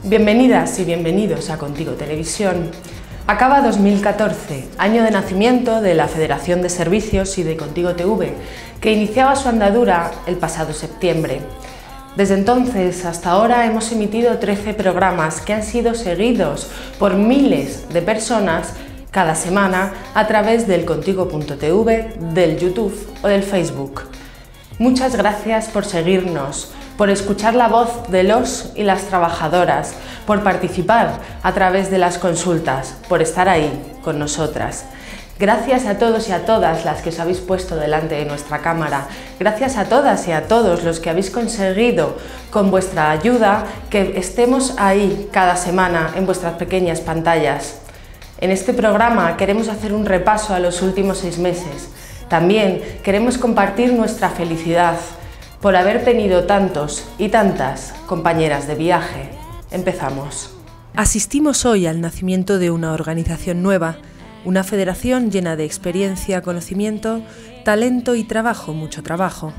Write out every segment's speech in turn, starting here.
Bienvenidas y bienvenidos a Contigo Televisión. Acaba 2014, año de nacimiento de la Federación de Servicios y de Contigo TV, que iniciaba su andadura el pasado septiembre. Desde entonces hasta ahora hemos emitido 13 programas que han sido seguidos por miles de personas cada semana a través del contigo.tv, del YouTube o del Facebook. Muchas gracias por seguirnos, por escuchar la voz de los y las trabajadoras, por participar a través de las consultas, por estar ahí con nosotras. Gracias a todos y a todas las que os habéis puesto delante de nuestra cámara. Gracias a todas y a todos los que habéis conseguido con vuestra ayuda que estemos ahí cada semana en vuestras pequeñas pantallas. En este programa queremos hacer un repaso a los últimos 6 meses. También queremos compartir nuestra felicidad por haber tenido tantos y tantas compañeras de viaje. Empezamos. Asistimos hoy al nacimiento de una organización nueva, una federación llena de experiencia, conocimiento, talento y trabajo, mucho trabajo.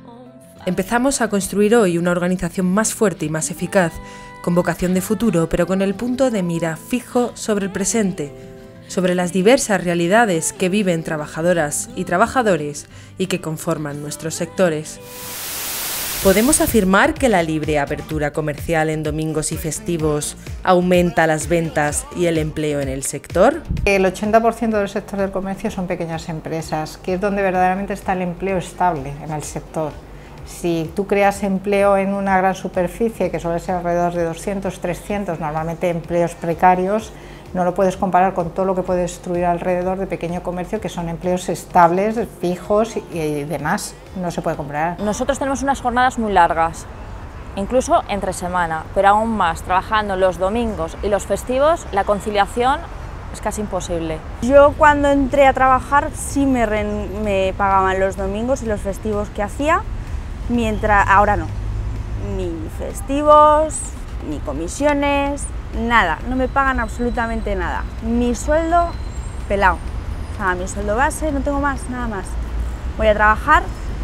Empezamos a construir hoy una organización más fuerte y más eficaz, con vocación de futuro, pero con el punto de mira fijo sobre el presente, sobre las diversas realidades que viven trabajadoras y trabajadores y que conforman nuestros sectores. ¿Podemos afirmar que la libre apertura comercial en domingos y festivos aumenta las ventas y el empleo en el sector? El 80% del sector del comercio son pequeñas empresas, que es donde verdaderamente está el empleo estable en el sector. Si tú creas empleo en una gran superficie, que suele ser alrededor de 200, 300, normalmente empleos precarios, no lo puedes comparar con todo lo que puedes destruir alrededor de pequeño comercio, que son empleos estables, fijos y demás. No se puede comparar. Nosotros tenemos unas jornadas muy largas, incluso entre semana, pero aún más, trabajando los domingos y los festivos, la conciliación es casi imposible. Yo cuando entré a trabajar sí me pagaban los domingos y los festivos que hacía, mientras ahora no. Ni festivos, ni comisiones, nada, no me pagan absolutamente nada. Mi sueldo pelado, o sea, mi sueldo base, no tengo más, nada más. Voy a trabajar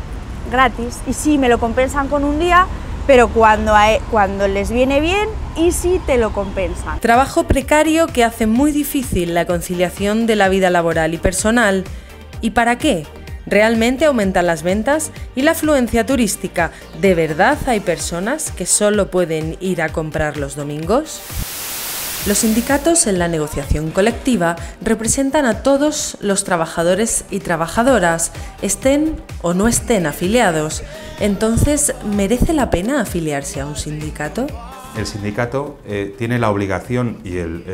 gratis y sí, me lo compensan con un día, pero cuando les viene bien y sí te lo compensan. Trabajo precario que hace muy difícil la conciliación de la vida laboral y personal. ¿Y para qué? ¿Realmente aumentan las ventas y la afluencia turística? ¿De verdad hay personas que solo pueden ir a comprar los domingos? Los sindicatos en la negociación colectiva representan a todos los trabajadores y trabajadoras, estén o no estén afiliados. Entonces, ¿merece la pena afiliarse a un sindicato? El sindicato tiene la obligación y el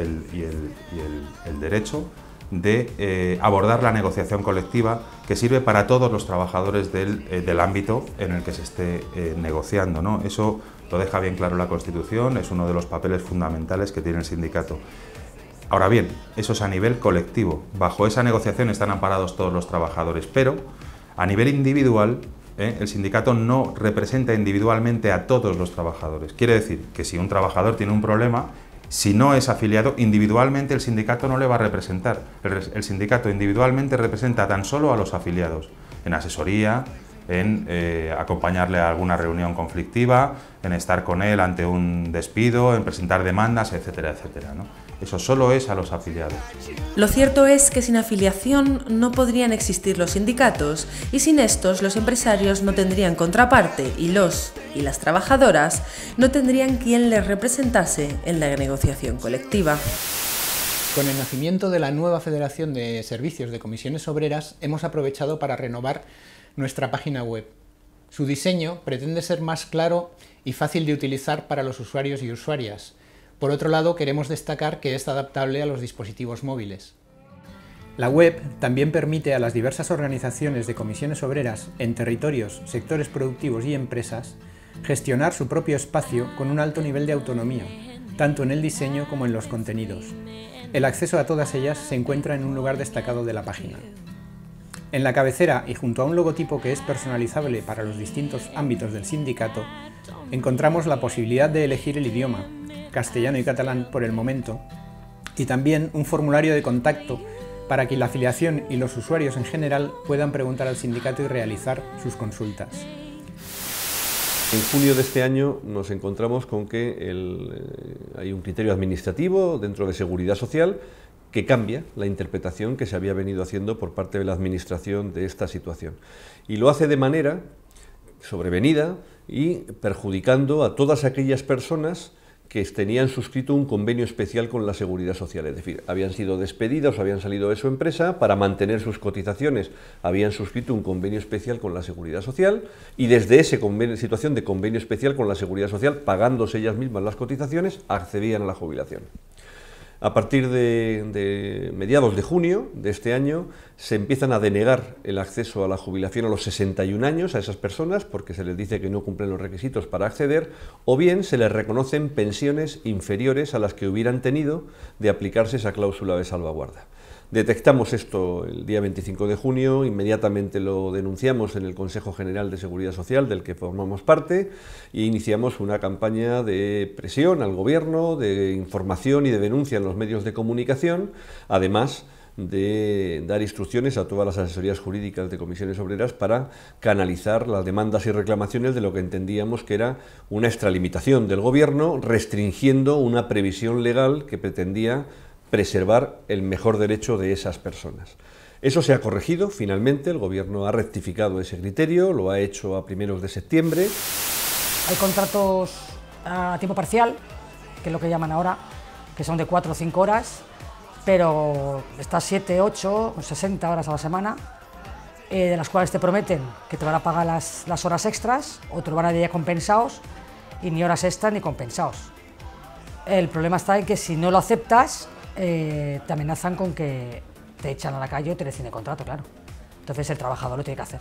derecho de abordar la negociación colectiva, que sirve para todos los trabajadores del ámbito en el que se esté negociando, ¿no? Eso lo deja bien claro la Constitución, es uno de los papeles fundamentales que tiene el sindicato. Ahora bien, eso es a nivel colectivo, bajo esa negociación están amparados todos los trabajadores, pero a nivel individual el sindicato no representa individualmente a todos los trabajadores. Quiere decir que si un trabajador tiene un problema, si no es afiliado, individualmente el sindicato no le va a representar. El sindicato individualmente representa tan solo a los afiliados, en asesoría, en acompañarle a alguna reunión conflictiva, en estar con él ante un despido, en presentar demandas, etcétera, etcétera, ¿no? Eso solo es a los afiliados. Lo cierto es que sin afiliación no podrían existir los sindicatos y sin estos los empresarios no tendrían contraparte y los y las trabajadoras no tendrían quien les representase en la negociación colectiva. Con el nacimiento de la nueva Federación de Servicios de Comisiones Obreras hemos aprovechado para renovar nuestra página web. Su diseño pretende ser más claro y fácil de utilizar para los usuarios y usuarias. Por otro lado, queremos destacar que es adaptable a los dispositivos móviles. La web también permite a las diversas organizaciones de comisiones obreras en territorios, sectores productivos y empresas gestionar su propio espacio con un alto nivel de autonomía, tanto en el diseño como en los contenidos. El acceso a todas ellas se encuentra en un lugar destacado de la página. En la cabecera y junto a un logotipo que es personalizable para los distintos ámbitos del sindicato, encontramos la posibilidad de elegir el idioma, castellano y catalán por el momento, y también un formulario de contacto para que la afiliación y los usuarios en general puedan preguntar al sindicato y realizar sus consultas. En junio de este año nos encontramos con que hay un criterio administrativo dentro de Seguridad Social que cambia la interpretación que se había venido haciendo por parte de la Administración de esta situación. Y lo hace de manera sobrevenida y perjudicando a todas aquellas personas que tenían suscrito un convenio especial con la Seguridad Social, es decir, habían sido despedidas o habían salido de su empresa para mantener sus cotizaciones, habían suscrito un convenio especial con la Seguridad Social y desde esa situación de convenio especial con la Seguridad Social, pagándose ellas mismas las cotizaciones, accedían a la jubilación. A partir de mediados de junio de este año se empiezan a denegar el acceso a la jubilación a los 61 años a esas personas porque se les dice que no cumplen los requisitos para acceder, o bien se les reconocen pensiones inferiores a las que hubieran tenido de aplicarse esa cláusula de salvaguarda. Detectamos esto el día 25 de junio, inmediatamente lo denunciamos en el Consejo General de Seguridad Social, del que formamos parte, e iniciamos una campaña de presión al Gobierno, de información y de denuncia en los medios de comunicación, además de dar instrucciones a todas las asesorías jurídicas de comisiones obreras para canalizar las demandas y reclamaciones de lo que entendíamos que era una extralimitación del Gobierno, restringiendo una previsión legal que pretendía preservar el mejor derecho de esas personas. Eso se ha corregido, finalmente, el Gobierno ha rectificado ese criterio, lo ha hecho a primeros de septiembre. Hay contratos a tiempo parcial, que es lo que llaman ahora, que son de 4 o 5 horas, pero estás 7, 8 o 60 horas a la semana, de las cuales te prometen que te van a pagar las horas extras, o te lo van a dar ya compensados, y ni horas extras ni compensados. El problema está en que si no lo aceptas, te amenazan con que te echan a la calle o te rescinden contrato, claro. Entonces el trabajador lo tiene que hacer.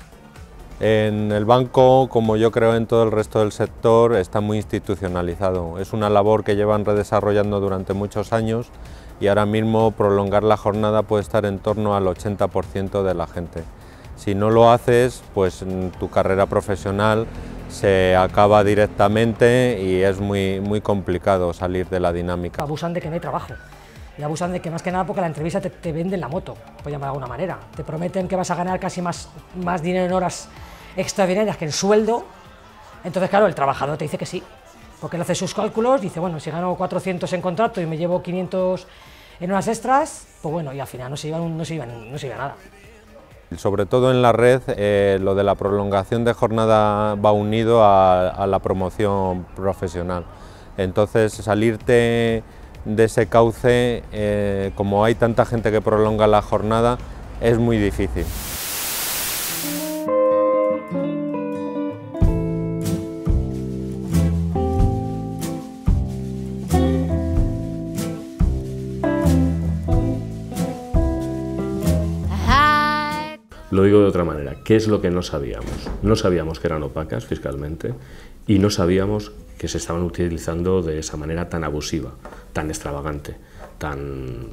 En el banco, como yo creo en todo el resto del sector, está muy institucionalizado. Es una labor que llevan redesarrollando durante muchos años y ahora mismo prolongar la jornada puede estar en torno al 80% de la gente. Si no lo haces, pues tu carrera profesional se acaba directamente y es muy complicado salir de la dinámica. Abusan de que no hay trabajo. Y abusan de que más que nada porque la entrevista te venden la moto, por llamar de alguna manera. Te prometen que vas a ganar casi más dinero en horas extraordinarias que en sueldo. Entonces, claro, el trabajador te dice que sí, porque él hace sus cálculos, dice, bueno, si gano 400 en contrato y me llevo 500 en horas extras, pues bueno, y al final no se iba nada. Sobre todo en la red, lo de la prolongación de jornada va unido a la promoción profesional. Entonces, salirte de ese cauce, como hay tanta gente que prolonga la jornada, es muy difícil. Lo digo de otra manera, ¿qué es lo que no sabíamos? No sabíamos que eran opacas fiscalmente y no sabíamos que se estaban utilizando de esa manera tan abusiva, tan extravagante, tan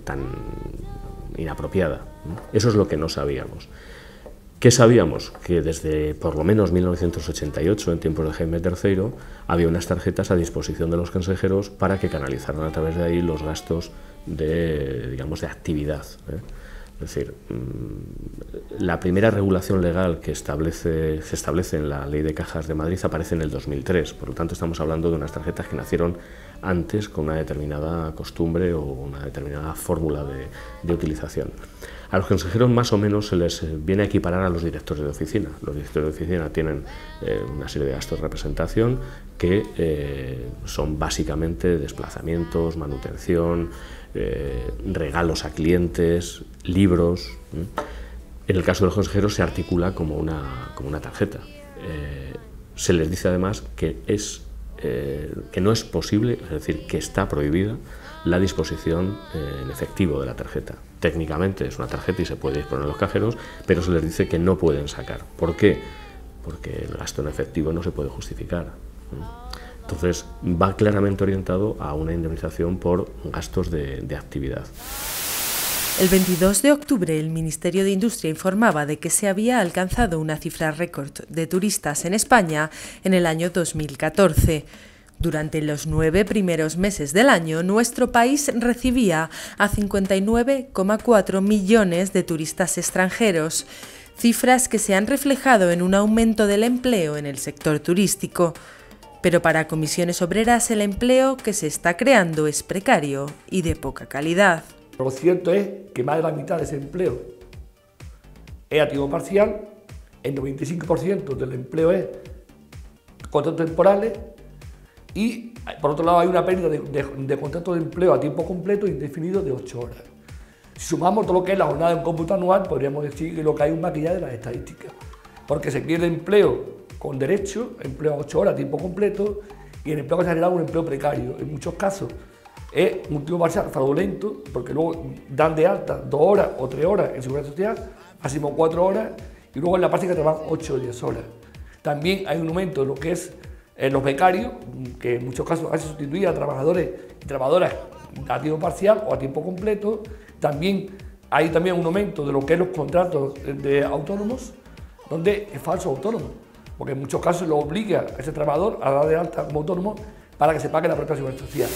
inapropiada. Eso es lo que no sabíamos. ¿Qué sabíamos? Que desde por lo menos 1988, en tiempos de Jaime III, había unas tarjetas a disposición de los consejeros para que canalizaran a través de ahí los gastos de actividad. Es decir, la primera regulación legal que se establece en la Ley de Cajas de Madrid aparece en el 2003, por lo tanto estamos hablando de unas tarjetas que nacieron antes con una determinada costumbre o una determinada fórmula de utilización. A los consejeros más o menos se les viene a equiparar a los directores de oficina. Los directores de oficina tienen una serie de gastos de representación que son básicamente desplazamientos, manutención, regalos a clientes, libros. En el caso de los consejeros se articula como una tarjeta. Se les dice además que no es posible, es decir, que está prohibida la disposición en efectivo de la tarjeta. Técnicamente es una tarjeta y se puede disponer en los cajeros, pero se les dice que no pueden sacar. ¿Por qué? Porque el gasto en efectivo no se puede justificar. Entonces va claramente orientado a una indemnización por gastos de actividad. El 22 de octubre el Ministerio de Industria informaba de que se había alcanzado una cifra récord de turistas en España en el año 2014. Durante los 9 primeros meses del año, nuestro país recibía a 59,4 millones de turistas extranjeros, cifras que se han reflejado en un aumento del empleo en el sector turístico. Pero para Comisiones Obreras el empleo que se está creando es precario y de poca calidad. Lo cierto es que más de la mitad de ese empleo es a tiempo parcial, el 95% del empleo es contratos temporales y por otro lado hay una pérdida de contratos de empleo a tiempo completo indefinido de 8 horas. Si sumamos todo lo que es la jornada en cómputo anual, podríamos decir que lo que hay es un maquillaje de las estadísticas, porque se pierde empleo con derecho, empleo a 8 horas a tiempo completo, y el empleo que se ha generado es un empleo precario. En muchos casos es un tiempo parcial fraudulento, porque luego dan de alta 2 horas o 3 horas en Seguridad Social, máximo 4 horas, y luego en la práctica trabajan 8 o 10 horas. También hay un aumento de lo que es los becarios, que en muchos casos hacen sustituir a trabajadores y trabajadoras a tiempo parcial o a tiempo completo. También hay un aumento de lo que es los contratos de autónomos, donde es falso autónomo, porque en muchos casos lo obliga a ese trabajador a dar de alta como autónomo para que se pague la propia Seguridad Social.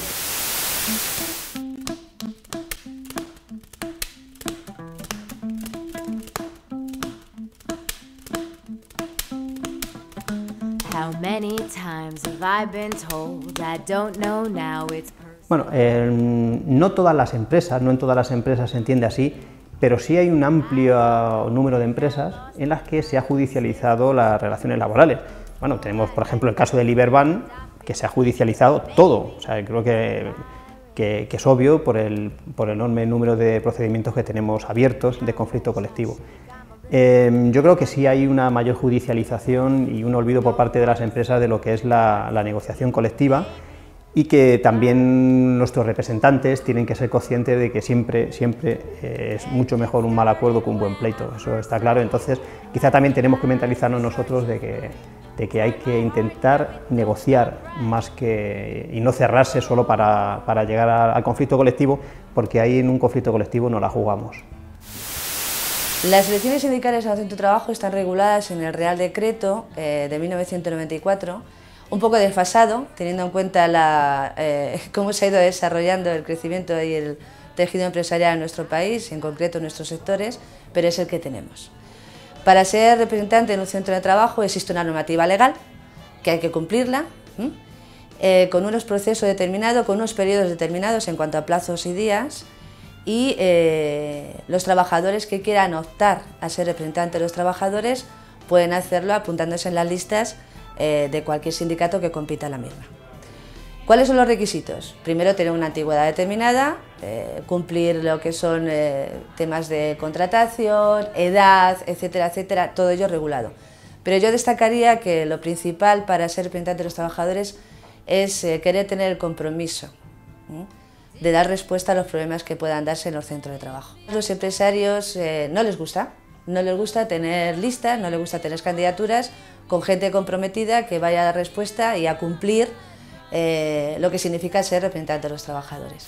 Bueno, no todas las empresas, no en todas las empresas se entiende así, pero sí hay un amplio número de empresas en las que se ha judicializado las relaciones laborales. Bueno, tenemos por ejemplo el caso del Iberban, que se ha judicializado todo, o sea, creo que es obvio por el enorme número de procedimientos que tenemos abiertos de conflicto colectivo. Yo creo que sí hay una mayor judicialización y un olvido por parte de las empresas de lo que es la negociación colectiva, y que también nuestros representantes tienen que ser conscientes de que siempre es mucho mejor un mal acuerdo que un buen pleito, eso está claro. Entonces quizá también tenemos que mentalizarnos nosotros de que hay que intentar negociar más que, y no cerrarse solo para llegar al conflicto colectivo, porque ahí en un conflicto colectivo no la jugamos. Las elecciones sindicales en el centro de trabajo están reguladas en el Real Decreto de 1994, un poco desfasado, teniendo en cuenta cómo se ha ido desarrollando el crecimiento y el tejido empresarial en nuestro país, y en concreto en nuestros sectores, pero es el que tenemos. Para ser representante en un centro de trabajo existe una normativa legal, que hay que cumplirla, con unos procesos determinados, con unos periodos determinados en cuanto a plazos y días, y los trabajadores que quieran optar a ser representantes de los trabajadores pueden hacerlo apuntándose en las listas de cualquier sindicato que compita en la misma. ¿Cuáles son los requisitos? Primero, tener una antigüedad determinada, cumplir lo que son temas de contratación, edad, etcétera, etcétera, todo ello regulado. Pero yo destacaría que lo principal para ser representante de los trabajadores es querer tener el compromiso de dar respuesta a los problemas que puedan darse en los centros de trabajo. A los empresarios no les gusta tener listas, no les gusta tener candidaturas con gente comprometida que vaya a dar respuesta y a cumplir lo que significa ser representante de los trabajadores.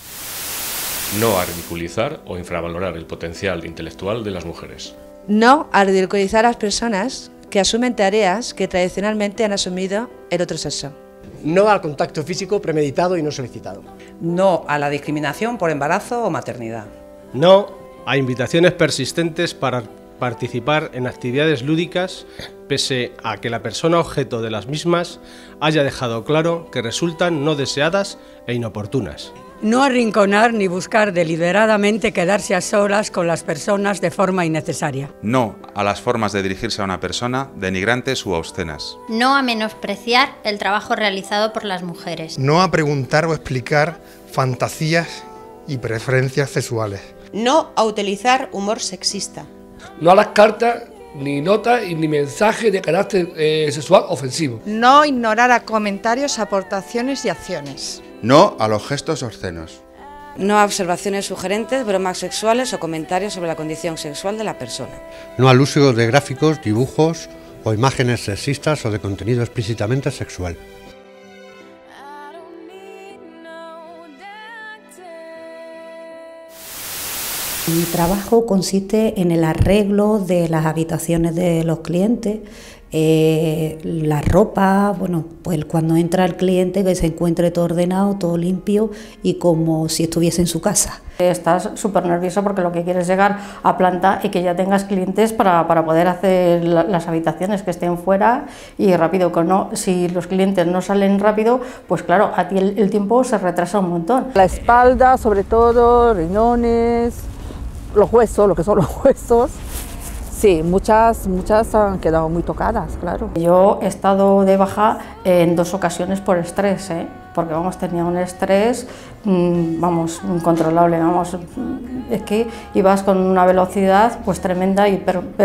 No a ridiculizar o infravalorar el potencial intelectual de las mujeres. No a ridiculizar a las personas que asumen tareas que tradicionalmente han asumido el otro sexo. No al contacto físico premeditado y no solicitado. No a la discriminación por embarazo o maternidad. No a invitaciones persistentes para participar en actividades lúdicas, pese a que la persona objeto de las mismas haya dejado claro que resultan no deseadas e inoportunas. No arrinconar ni buscar deliberadamente quedarse a solas con las personas de forma innecesaria. No a las formas de dirigirse a una persona denigrantes u obscenas. No a menospreciar el trabajo realizado por las mujeres. No a preguntar o explicar fantasías y preferencias sexuales. No a utilizar humor sexista. No a las cartas, ni notas ni mensajes de carácter sexual ofensivo. No ignorar a comentarios, aportaciones y acciones. No a los gestos obscenos. No a observaciones sugerentes, bromas sexuales o comentarios sobre la condición sexual de la persona. No al uso de gráficos, dibujos o imágenes sexistas o de contenido explícitamente sexual. Mi trabajo consiste en el arreglo de las habitaciones de los clientes, La ropa, bueno, pues cuando entra el cliente que se encuentre todo ordenado, todo limpio y como si estuviese en su casa. Estás súper nervioso porque lo que quieres es llegar a planta y que ya tengas clientes para poder hacer las habitaciones que estén fuera y rápido. Si los clientes no salen rápido, pues claro, a ti el tiempo se retrasa un montón. La espalda, sobre todo, riñones, los huesos, lo que son los huesos. Sí, muchas han quedado muy tocadas, claro. Yo he estado de baja en 2 ocasiones por estrés, porque vamos, tenía un estrés, vamos, incontrolable, vamos, es que ibas con una velocidad pues tremenda y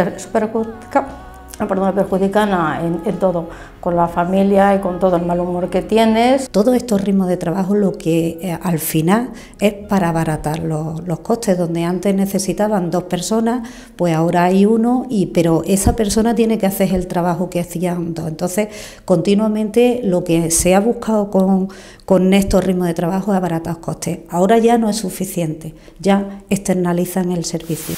perjudican en todo, con la familia y con todo el mal humor que tienes. Todos estos ritmos de trabajo lo que al final es para abaratar los costes, donde antes necesitaban 2 personas, pues ahora hay 1, pero esa persona tiene que hacer el trabajo que hacían 2. Entonces, continuamente lo que se ha buscado con estos ritmos de trabajo es abaratar costes. Ahora ya no es suficiente, ya externalizan el servicio.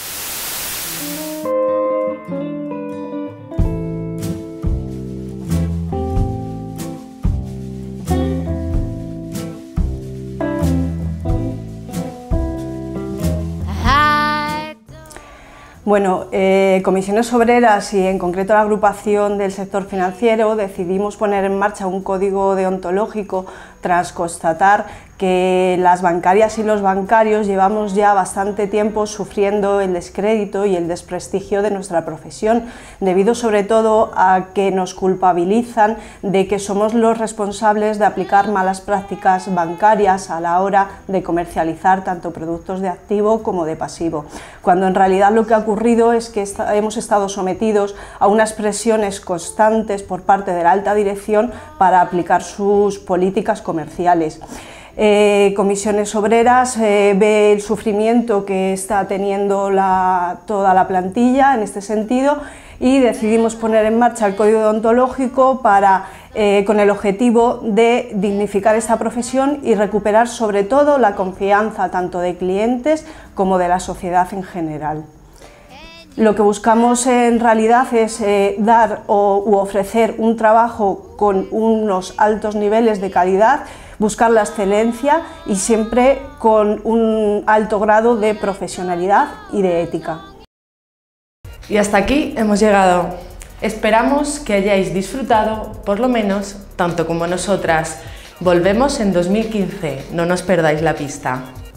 Bueno, Comisiones Obreras y en concreto la agrupación del sector financiero decidimos poner en marcha un código deontológico tras constatar que las bancarias y los bancarios llevamos ya bastante tiempo sufriendo el descrédito y el desprestigio de nuestra profesión, debido sobre todo a que nos culpabilizan de que somos los responsables de aplicar malas prácticas bancarias a la hora de comercializar tanto productos de activo como de pasivo, cuando en realidad lo que ha ocurrido es que hemos estado sometidos a unas presiones constantes por parte de la alta dirección para aplicar sus políticas comerciales. Comisiones Obreras ve el sufrimiento que está teniendo toda la plantilla en este sentido y decidimos poner en marcha el código deontológico con el objetivo de dignificar esta profesión y recuperar sobre todo la confianza tanto de clientes como de la sociedad en general. Lo que buscamos en realidad es dar u ofrecer un trabajo con unos altos niveles de calidad, buscar la excelencia y siempre con un alto grado de profesionalidad y de ética. Y hasta aquí hemos llegado. Esperamos que hayáis disfrutado, por lo menos, tanto como nosotras. Volvemos en 2015, no nos perdáis la pista.